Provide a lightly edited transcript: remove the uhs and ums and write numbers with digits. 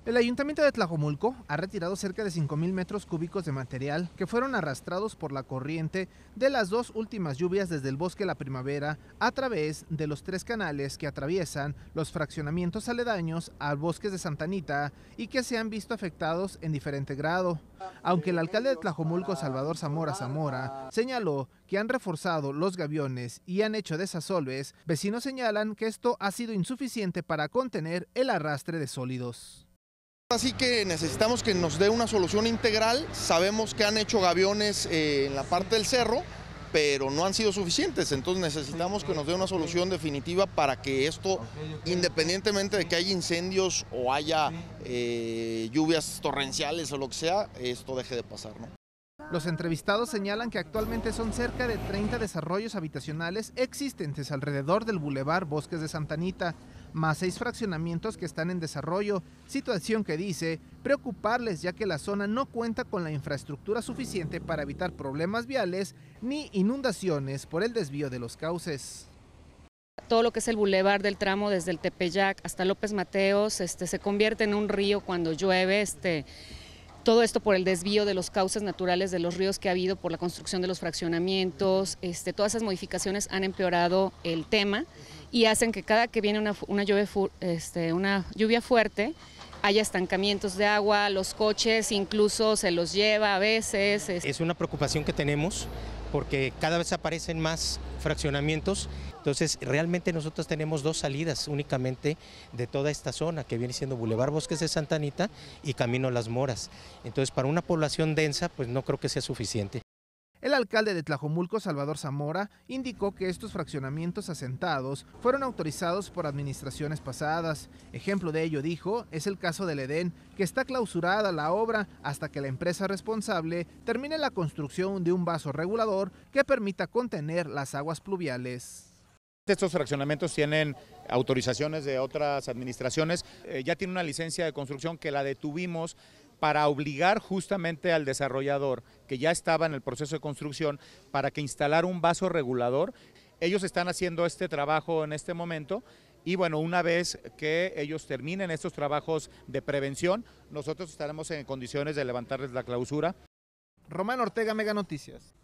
El Ayuntamiento de Tlajomulco ha retirado cerca de 5,000 metros cúbicos de material que fueron arrastrados por la corriente de las dos últimas lluvias desde el Bosque La Primavera a través de los 3 canales que atraviesan los fraccionamientos aledaños al Bosques de Santa Anita y que se han visto afectados en diferente grado. Aunque el alcalde de Tlajomulco, Salvador Zamora, señaló que han reforzado los gaviones y han hecho desasolves, vecinos señalan que esto ha sido insuficiente para contener el arrastre de sólidos. Así que necesitamos que nos dé una solución integral. Sabemos que han hecho gaviones en la parte del cerro, pero no han sido suficientes. Entonces necesitamos que nos dé una solución definitiva para que esto, independientemente de que haya incendios o haya lluvias torrenciales o lo que sea, esto deje de pasar, ¿no? Los entrevistados señalan que actualmente son cerca de 30 desarrollos habitacionales existentes alrededor del Boulevard Bosques de Santa Anita, más 6 fraccionamientos que están en desarrollo, situación que dice preocuparles ya que la zona no cuenta con la infraestructura suficiente para evitar problemas viales ni inundaciones por el desvío de los cauces. Todo lo que es el bulevar del tramo desde el Tepeyac hasta López Mateos se convierte en un río cuando llueve. Todo esto por el desvío de los cauces naturales de los ríos que ha habido por la construcción de los fraccionamientos. Todas esas modificaciones han empeorado el tema y hacen que cada que viene una lluvia fuerte haya estancamientos de agua, los coches incluso se los lleva a veces. Es una preocupación que tenemos porque cada vez aparecen más fraccionamientos. Entonces, realmente nosotros tenemos 2 salidas únicamente de toda esta zona, que viene siendo Boulevard Bosques de Santa Anita y Camino Las Moras. Entonces, para una población densa, pues no creo que sea suficiente. El alcalde de Tlajomulco, Salvador Zamora, indicó que estos fraccionamientos asentados fueron autorizados por administraciones pasadas. Ejemplo de ello, dijo, es el caso del Edén, que está clausurada la obra hasta que la empresa responsable termine la construcción de un vaso regulador que permita contener las aguas pluviales. Estos fraccionamientos tienen autorizaciones de otras administraciones, ya tiene una licencia de construcción que la detuvimos para obligar justamente al desarrollador, que ya estaba en el proceso de construcción, para que instalara un vaso regulador. Ellos están haciendo este trabajo en este momento y bueno, una vez que ellos terminen estos trabajos de prevención, nosotros estaremos en condiciones de levantarles la clausura. Román Ortega, Mega Noticias.